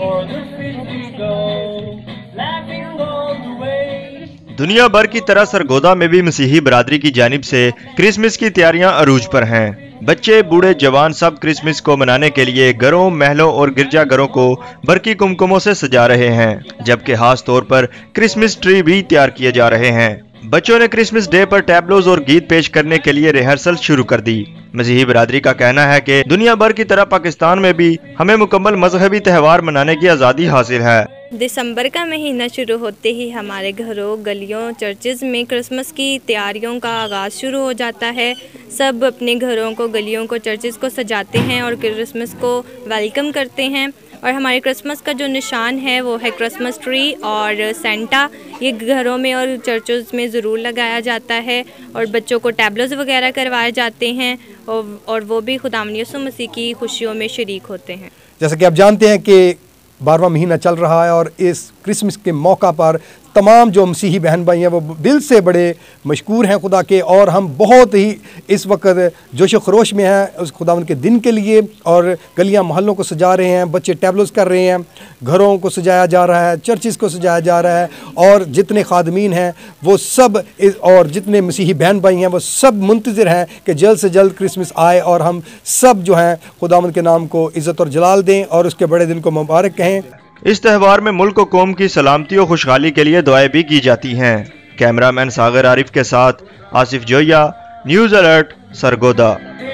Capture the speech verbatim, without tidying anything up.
دنیا بھر کی طرح سرگودا میں بھی مسیحی برادری کی جانب سے کرسمس کی تیاریاں عروج پر ہیں۔ بچے، بوڑھے، جوان سب کرسمس کو منانے کے لیے گھروں، محلوں اور گرجا گھروں کو برقی کمکموں سے سجا رہے ہیں، جبکہ خاص طور پر کرسمس ٹری بھی تیار کیے جا رہے ہیں۔ بچوں نے کرسمس ڈے پر ٹیبلوز اور گیت پیش کرنے کے لیے ریہرسل شروع کر دی۔ مسیحی برادری کا کہنا ہے کہ دنیا بھر کی طرح پاکستان میں بھی ہمیں مکمل مذہبی تہوار منانے کی آزادی حاصل ہے۔ دسمبر کا مہینہ شروع ہوتے ہی ہمارے گھروں، گلیوں، چرچز میں کرسمس کی تیاریوں کا آغاز شروع ہو جاتا ہے۔ سب اپنے گھروں کو، گلیوں کو، چرچز کو سجاتے ہیں اور کرسمس کو ویلکم کرتے ہیں۔ اور ہمارے کرسمس کا جو نشان ہے وہ ہے کرسمس ٹری اور سینٹا۔ یہ گھروں میں اور چرچز میں ضرور لگایا جاتا ہے اور بچوں کو ٹیبلوز وغیرہ کروائے جاتے ہیں اور وہ بھی خداوند یسوع مسیح کی خوشیوں میں شریک ہوتے ہیں۔ جیسا کہ آپ جانتے ہیں کہ بارہواں مہینہ چل رہا ہے اور اس کرسمس کے موقع پر تمام جو مسیحی بہن بھائی ہیں وہ دل سے بڑے مشکور ہیں خدا کے، اور ہم بہت ہی اس وقت جوش و خروش میں ہیں اس خداوند کے دن کے لیے، اور گلیاں محلوں کو سجا رہے ہیں، بچے ٹیبلوز کر رہے ہیں، گھروں کو سجایا جا رہا ہے، چرچز کو سجایا جا رہا ہے، اور جتنے خادمین ہیں وہ سب اور جتنے مسیحی بہن بھائی ہیں وہ سب منتظر ہیں کہ جلد سے جلد کرسمس آئے اور ہم سب جو ہیں خداوند کے نام کو عزت اور جلال دیں اور اس کے بڑے دن کو مبارک کہیں۔ اس تہوار میں ملک و قوم کی سلامتی و خوشحالی کے لیے دعائیں بھی کی جاتی ہیں۔ کیمرہ مین ساغر عارف کے ساتھ آصف جویا، نیوز الرٹ، سرگودا۔